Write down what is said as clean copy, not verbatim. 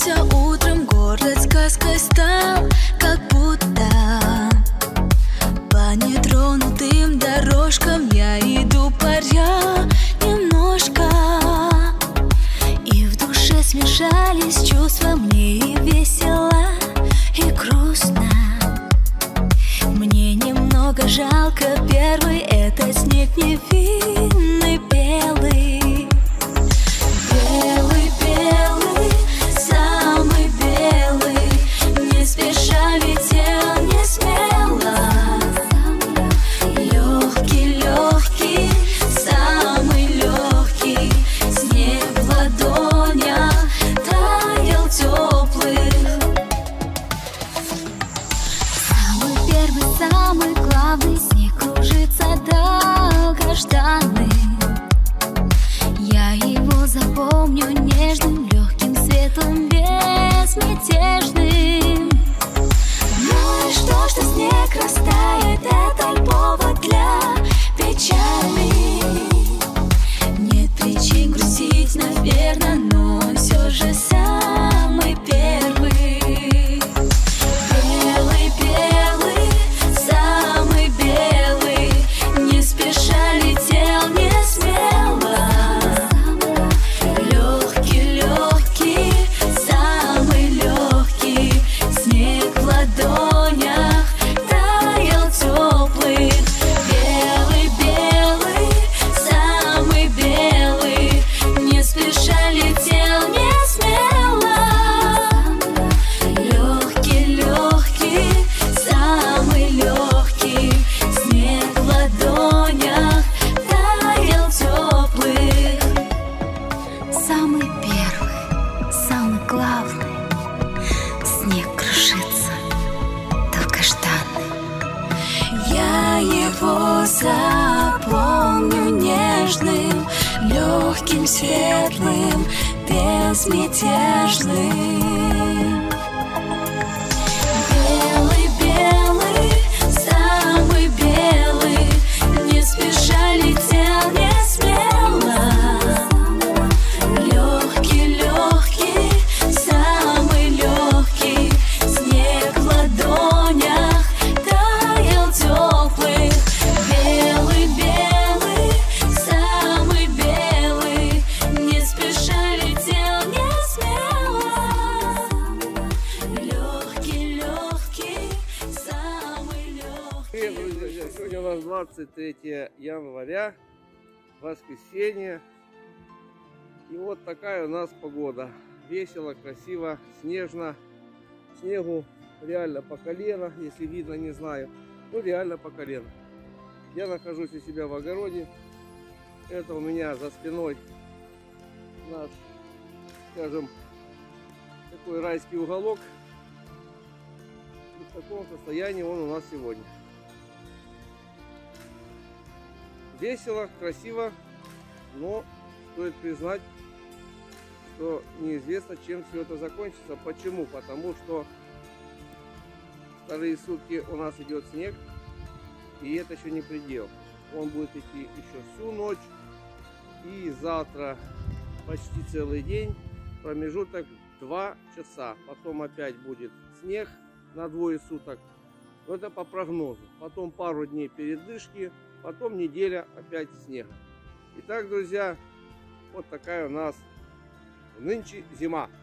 Проснулся утром, город сказкой стал, как будто по нетронутым дорожкам я иду, паря немножко. И в душе смешались чувства, мне и весело, и грустно. Мне немного жалко первый этот снег невинный белый. Белый, белый, самый белый, не спеша летел, не смело. Легкий, легкий, самый легкий, снег в ладонях таял теплый. Самый первый, самый главный, снег кружится долгожданный. Я его запомню нежным, легким, светлым, безмятежным. Ну и что снег растает, это повод для печали. Нет причин грустить, наверное, но все же самый первый. Белый, белый, самый белый, не спеша летел, не смело. Легкий, легкий, самый легкий, снег в ладонях таял теплый. Белый, белый, самый белый, не спеша летел, не смело. Легкий, легкий, самый легкий, снег в ладонях таял теплый. Самый первый, самый главный, снег кружится долгожданный. Я его запомню нежным, легким, светлым, безмятежным. Белый, белый, самый белый, не спеша летел, не смело. Легкий, легкий, самый легкий, снег в ладонях таял теплый. Белый, белый, самый белый, не спеша летел, не смело. Легкий, легкий, самый легкий. Привет, друзья! Сегодня у нас 23 января, воскресенье. И вот такая у нас погода. Весело, красиво, снежно. Снегу реально по колено, если видно, не знаю. Ну, реально по колено. Я нахожусь у себя в огороде. Это у меня за спиной наш, скажем, такой райский уголок. И в таком состоянии он у нас сегодня. Весело, красиво, но стоит признать, что неизвестно, чем все это закончится. Почему? Потому что вторые сутки у нас идет снег, и это еще не предел. Он будет идти еще всю ночь, и завтра почти целый день, промежуток 2 часа. Потом опять будет снег на двое суток. Но это по прогнозу. Потом пару дней передышки, потом неделя опять снег. Итак, друзья, вот такая у нас нынче зима.